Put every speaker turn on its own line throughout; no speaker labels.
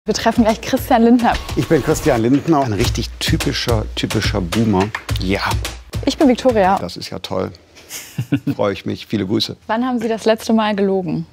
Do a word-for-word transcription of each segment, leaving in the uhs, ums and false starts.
Wir treffen gleich Christian Lindner.
Ich bin Christian Lindner, ein richtig typischer, typischer Boomer. Ja.
Ich bin Viktoria.
Das ist ja toll. Freue ich mich. Viele Grüße.
Wann haben Sie das letzte Mal gelogen?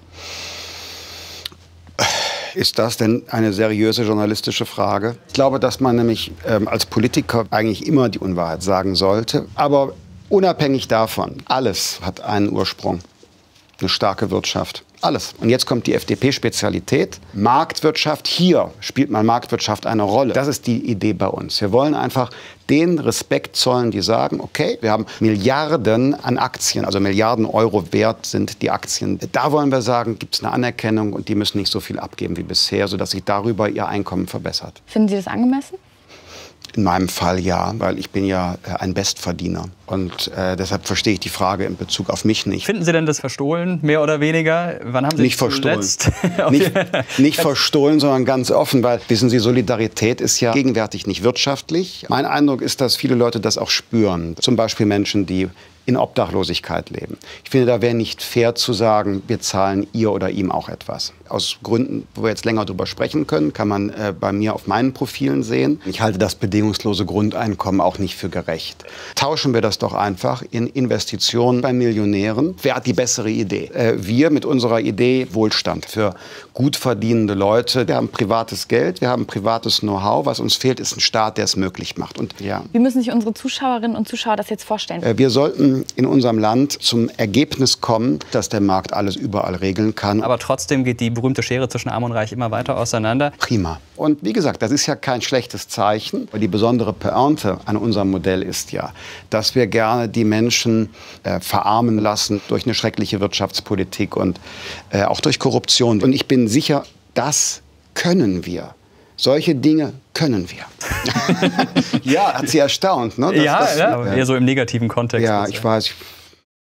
Ist das denn eine seriöse journalistische Frage? Ich glaube, dass man nämlich ähm, als Politiker eigentlich immer die Unwahrheit sagen sollte. Aber unabhängig davon, alles hat einen Ursprung. Eine starke Wirtschaft. Alles. Und jetzt kommt die F D P-Spezialität. Marktwirtschaft. Hier spielt mal Marktwirtschaft eine Rolle. Das ist die Idee bei uns. Wir wollen einfach den Respekt zollen, die sagen, okay, wir haben Milliarden an Aktien, also Milliarden Euro wert sind die Aktien. Da wollen wir sagen, gibt es eine Anerkennung und die müssen nicht so viel abgeben wie bisher, sodass sich darüber ihr Einkommen verbessert.
Finden Sie das angemessen?
In meinem Fall ja, weil ich bin ja äh, ein Bestverdiener. Und äh, deshalb verstehe ich die Frage in Bezug auf mich nicht.
Finden Sie denn das verstohlen, mehr oder weniger? Wann haben Sie
nicht verstohlen. nicht, nicht verstohlen, sondern ganz offen. Weil, wissen Sie, Solidarität ist ja gegenwärtig nicht wirtschaftlich. Mein Eindruck ist, dass viele Leute das auch spüren. Zum Beispiel Menschen, die in Obdachlosigkeit leben. Ich finde, da wäre nicht fair zu sagen, wir zahlen ihr oder ihm auch etwas. Aus Gründen, wo wir jetzt länger drüber sprechen können, kann man äh, bei mir auf meinen Profilen sehen. Ich halte das bedingungslose Grundeinkommen auch nicht für gerecht. Tauschen wir das doch einfach in Investitionen bei Millionären. Wer hat die bessere Idee? Äh, wir mit unserer Idee Wohlstand für gut verdienende Leute. Wir haben privates Geld, wir haben privates Know-how. Was uns fehlt, ist ein Staat, der es möglich macht. Und, ja.
Wie müssen sich unsere Zuschauerinnen und Zuschauer das jetzt vorstellen?
Äh, wir sollten in unserem Land zum Ergebnis kommen, dass der Markt alles überall regeln kann.
Aber trotzdem geht die berühmte Schere zwischen Arm und Reich immer weiter auseinander.
Prima. Und wie gesagt, das ist ja kein schlechtes Zeichen. Die besondere Pointe an unserem Modell ist ja, dass wir gerne die Menschen äh, verarmen lassen durch eine schreckliche Wirtschaftspolitik und äh, auch durch Korruption. Und ich bin sicher, das können wir. Solche Dinge können wir. Ja, hat Sie erstaunt, ne? Das,
ja,
das,
ja, aber eher so im negativen Kontext.
Ja, ich weiß.